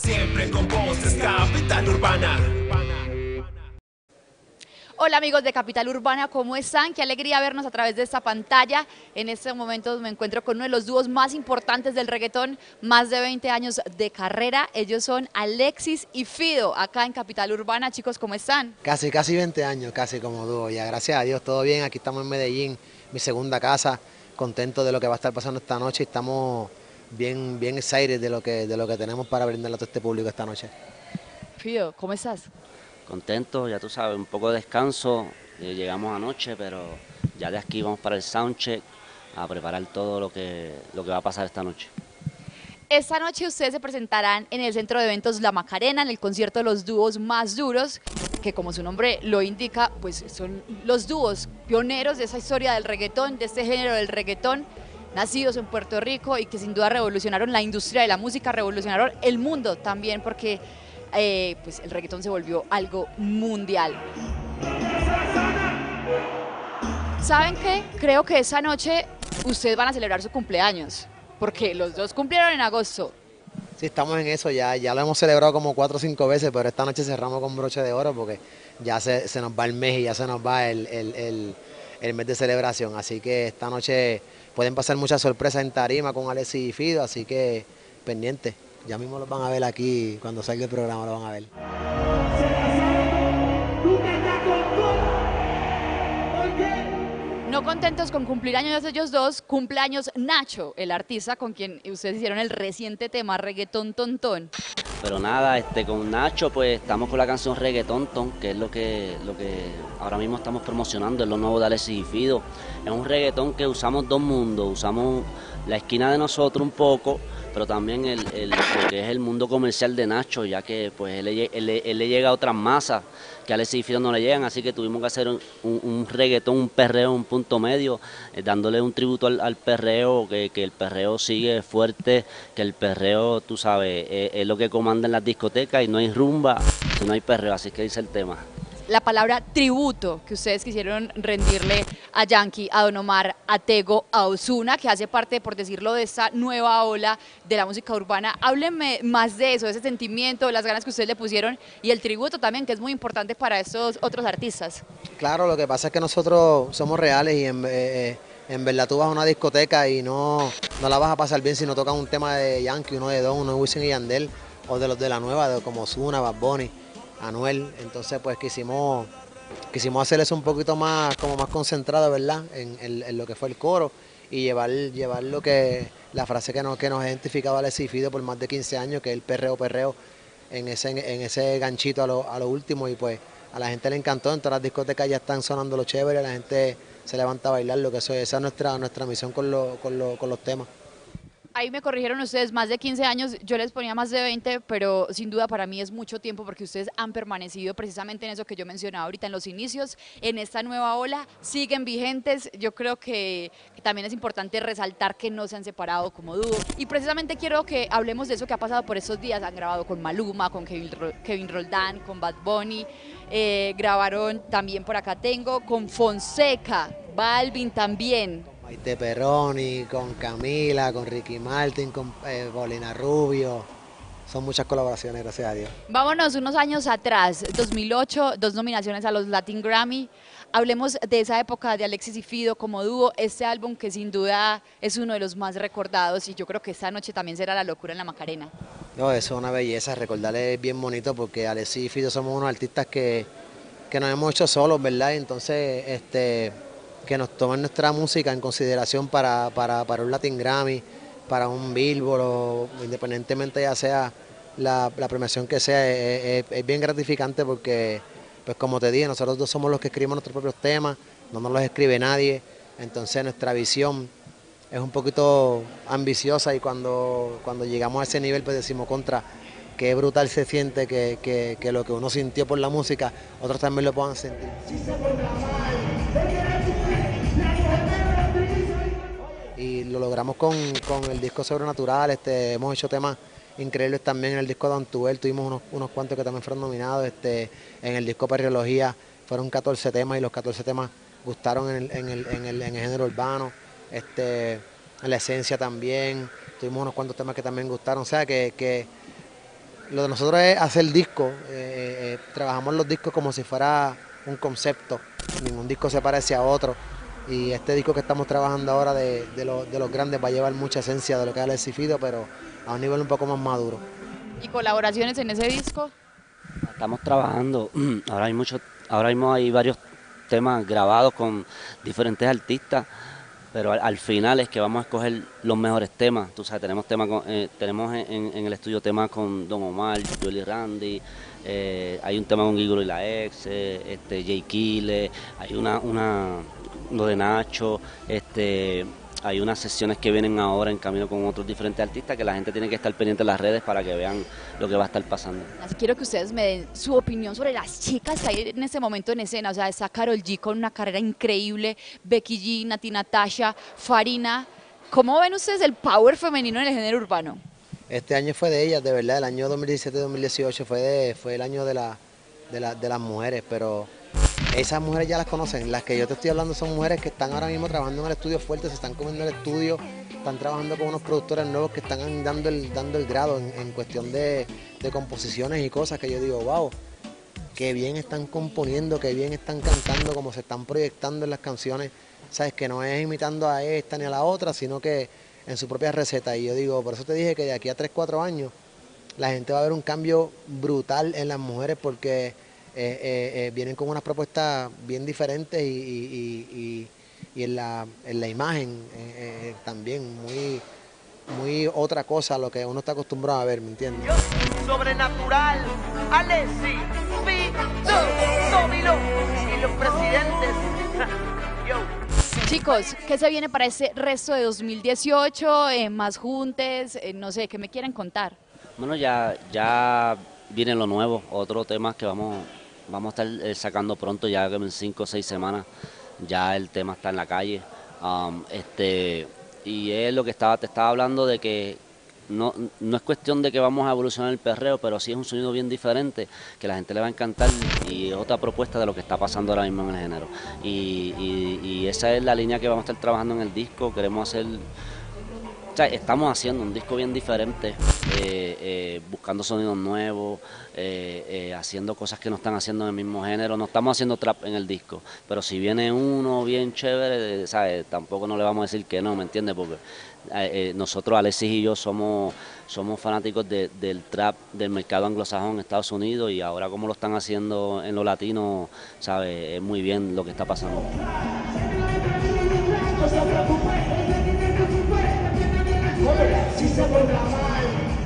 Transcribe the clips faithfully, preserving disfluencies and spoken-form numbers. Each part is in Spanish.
Siempre con vos es Capital Urbana. Hola amigos de Capital Urbana, ¿cómo están? Qué alegría vernos a través de esta pantalla. En este momento me encuentro con uno de los dúos más importantes del reggaetón, más de veinte años de carrera. Ellos son Alexis y Fido, acá en Capital Urbana. Chicos, ¿cómo están? Casi, casi veinte años, casi como dúo. Ya gracias a Dios, todo bien. Aquí estamos en Medellín, mi segunda casa. Contento de lo que va a estar pasando esta noche. Estamos bien, bien excited de lo que, de lo que tenemos para brindarle a todo este público esta noche. Fido, ¿cómo estás? Contento, ya tú sabes, un poco de descanso, eh, llegamos anoche, pero ya de aquí vamos para el soundcheck a preparar todo lo que, lo que va a pasar esta noche. Esta noche ustedes se presentarán en el Centro de Eventos La Macarena, en el concierto de los dúos más duros, que como su nombre lo indica, pues son los dúos pioneros de esa historia del reggaetón, de este género del reggaetón, nacidos en Puerto Rico y que sin duda revolucionaron la industria de la música, revolucionaron el mundo también, porque Eh, pues el reggaetón se volvió algo mundial. ¿Saben qué? Creo que esa noche ustedes van a celebrar su cumpleaños, porque los dos cumplieron en agosto. Sí, estamos en eso, ya, ya lo hemos celebrado como cuatro o cinco veces, pero esta noche cerramos con broche de oro porque ya se, se nos va el mes y ya se nos va el, el, el, el mes de celebración. Así que esta noche pueden pasar muchas sorpresas en tarima con Alexis y Fido, así que pendientes. Ya mismo los van a ver aquí, cuando salga el programa lo van a ver. No contentos con cumplir años de ellos dos, cumpleaños Nacho, el artista con quien ustedes hicieron el reciente tema Reggaetón Tontón. Pero nada, este, con Nacho pues estamos con la canción Reggaetón Ton, que es lo que, lo que ahora mismo estamos promocionando, es lo nuevo de Alexis y Fido. Es un reggaetón que usamos dos mundos, usamos la esquina de nosotros un poco, pero también el, el, lo que es el mundo comercial de Nacho, ya que pues él, él, él, él le llega a otras masas que a Alexis y Fido no le llegan, así que tuvimos que hacer un, un, un reggaetón, un perreo, un punto medio, eh, dándole un tributo al, al perreo, que, que el perreo sigue fuerte, que el perreo, tú sabes, es, es lo que comanda en las discotecas y no hay rumba si no hay perreo, así que dice el tema. La palabra tributo que ustedes quisieron rendirle a Yankee, a Don Omar, a Tego, a Ozuna, que hace parte, por decirlo, de esta nueva ola de la música urbana. Háblenme más de eso, de ese sentimiento, de las ganas que ustedes le pusieron y el tributo también, que es muy importante para estos otros artistas. Claro, lo que pasa es que nosotros somos reales y en, eh, en verdad tú vas a una discoteca y no, no la vas a pasar bien si no tocan un tema de Yankee, uno de Don, uno de Wisin y Yandel, o de los de la nueva, de como Ozuna, Bad Bunny, Anuel. Entonces pues quisimos, quisimos hacer eso un poquito más, como más concentrado, ¿verdad? En, en, en lo que fue el coro y llevar, llevar lo que, la frase que nos, que nos ha identificado Alexis y Fido por más de quince años, que es el perreo, perreo, en ese, en ese ganchito a lo, a lo último, y pues a la gente le encantó. En todas las discotecas ya están sonando los chéveres, la gente se levanta a bailar, lo que eso, esa es nuestra, nuestra misión con, lo, con, lo, con los temas. Ahí me corrigieron ustedes, más de quince años, yo les ponía más de veinte, pero sin duda para mí es mucho tiempo porque ustedes han permanecido precisamente en eso que yo mencionaba ahorita en los inicios, en esta nueva ola, siguen vigentes. Yo creo que, que también es importante resaltar que no se han separado como dúo y precisamente quiero que hablemos de eso que ha pasado por estos días. Han grabado con Maluma, con Kevin, Kevin Roldán, con Bad Bunny, eh, grabaron también por acá tengo con Fonseca, Balvin también. Maite Perroni, con Camila, con Ricky Martin, con eh, Paulina Rubio. Son muchas colaboraciones, gracias a Dios. Vámonos unos años atrás, dos mil ocho, dos nominaciones a los Latin Grammy. Hablemos de esa época de Alexis y Fido como dúo, este álbum que sin duda es uno de los más recordados y yo creo que esta noche también será la locura en la Macarena. No, eso es una belleza, recordarle es bien bonito porque Alexis y Fido somos unos artistas que, que nos hemos hecho solos, ¿verdad? Entonces, este... que nos tomen nuestra música en consideración para, para, para un Latin Grammy, para un Billboard, o independientemente ya sea la, la premiación que sea, es, es, es bien gratificante porque, pues como te dije, nosotros dos somos los que escribimos nuestros propios temas, no nos los escribe nadie, entonces nuestra visión es un poquito ambiciosa y cuando, cuando llegamos a ese nivel pues decimos contra, qué brutal se siente que, que, que lo que uno sintió por la música, otros también lo puedan sentir. Y lo logramos con, con el disco Sobrenatural, este, hemos hecho temas increíbles también en el disco de Antuel, tuvimos unos, unos cuantos que también fueron nominados, este, en el disco Perreología fueron catorce temas y los catorce temas gustaron en el, en el, en el, en el género urbano, este, en la esencia también, tuvimos unos cuantos temas que también gustaron, o sea que, que lo de nosotros es hacer discos, eh, eh, trabajamos los discos como si fuera un concepto, ningún disco se parece a otro. Y este disco que estamos trabajando ahora de, de, lo, de los grandes va a llevar mucha esencia de lo que es Alexis Fido, pero a un nivel un poco más maduro. ¿Y colaboraciones en ese disco? Estamos trabajando, ahora hay muchos, ahora mismo hay varios temas grabados con diferentes artistas, pero al, al final es que vamos a escoger los mejores temas. Tú sabes, tenemos temas con, eh, tenemos en, en el estudio temas con Don Omar, Joel Randy, eh, hay un tema con Gigolo y la Ex, eh, este, Jay Kile, hay una, una lo de Nacho, este, hay unas sesiones que vienen ahora en camino con otros diferentes artistas que la gente tiene que estar pendiente en las redes para que vean lo que va a estar pasando. Así quiero que ustedes me den su opinión sobre las chicas que hay en este momento en escena. O sea, está Karol G con una carrera increíble, Becky G, Nati Natasha, Farina. ¿Cómo ven ustedes el power femenino en el género urbano? Este año fue de ellas, de verdad, el año dos mil diecisiete dos mil dieciocho fue, de, fue el año de, la, de, la, de las mujeres, pero esas mujeres ya las conocen. Las que yo te estoy hablando son mujeres que están ahora mismo trabajando en el estudio fuerte, se están comiendo el estudio, están trabajando con unos productores nuevos que están dando el, dando el grado en, en cuestión de, de composiciones y cosas que yo digo, wow, qué bien están componiendo, qué bien están cantando, como se están proyectando en las canciones, sabes, que no es imitando a esta ni a la otra, sino que en su propia receta. Y yo digo, por eso te dije que de aquí a tres, cuatro años la gente va a ver un cambio brutal en las mujeres porque Eh, eh, eh, vienen con unas propuestas bien diferentes y, y, y, y en, la, en la imagen eh, eh, también muy, muy otra cosa a lo que uno está acostumbrado a ver, ¿me entiendes? Sobrenatural, Alexis Fido, Domino y los presidentes. Yo. Chicos, ¿qué se viene para ese resto de dos mil dieciocho? Eh, ¿Más juntes? Eh, no sé, ¿qué me quieren contar? Bueno, ya, ya viene lo nuevo, otro tema que vamos, vamos a estar sacando pronto, ya que en cinco o seis semanas ya el tema está en la calle. Um, este, y es lo que estaba, te estaba hablando de que no, no es cuestión de que vamos a evolucionar el perreo, pero sí es un sonido bien diferente, que la gente le va a encantar y es otra propuesta de lo que está pasando ahora mismo en el género. Y, y, y esa es la línea que vamos a estar trabajando en el disco, queremos hacer... O sea, estamos haciendo un disco bien diferente, eh, eh, buscando sonidos nuevos, eh, eh, haciendo cosas que no están haciendo en el mismo género. No estamos haciendo trap en el disco, pero si viene uno bien chévere, ¿sabes? Tampoco no le vamos a decir que no, ¿me entiendes? Porque eh, eh, nosotros, Alexis y yo, somos, somos fanáticos de, del trap del mercado anglosajón en Estados Unidos y ahora como lo están haciendo en lo latino, ¿sabes? Es muy bien lo que está pasando. Si se porta mal,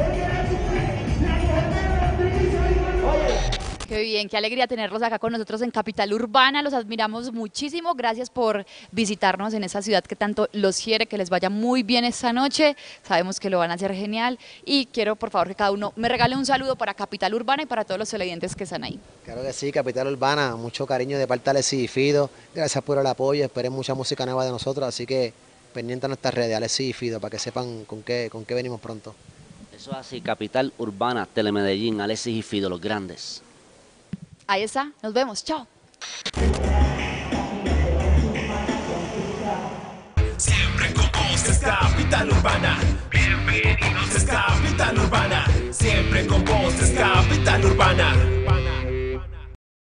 Qué bien, qué alegría tenerlos acá con nosotros en Capital Urbana, los admiramos muchísimo, gracias por visitarnos en esa ciudad que tanto los quiere, que les vaya muy bien esta noche, sabemos que lo van a hacer genial y quiero por favor que cada uno me regale un saludo para Capital Urbana y para todos los televidentes que están ahí. Claro que sí, Capital Urbana, mucho cariño de parte de Alexis y Fido, gracias por el apoyo, esperen mucha música nueva de nosotros, así que pendiente a nuestras redes, Alexis y Fido, para que sepan con qué, con qué venimos pronto. Eso es así, Capital Urbana, Telemedellín, Alexis y Fido, los grandes. Ahí está, nos vemos, chao. Siempre con vos es Capital Urbana. Bienvenidos es Capital Urbana. Siempre con vos es Capital Urbana.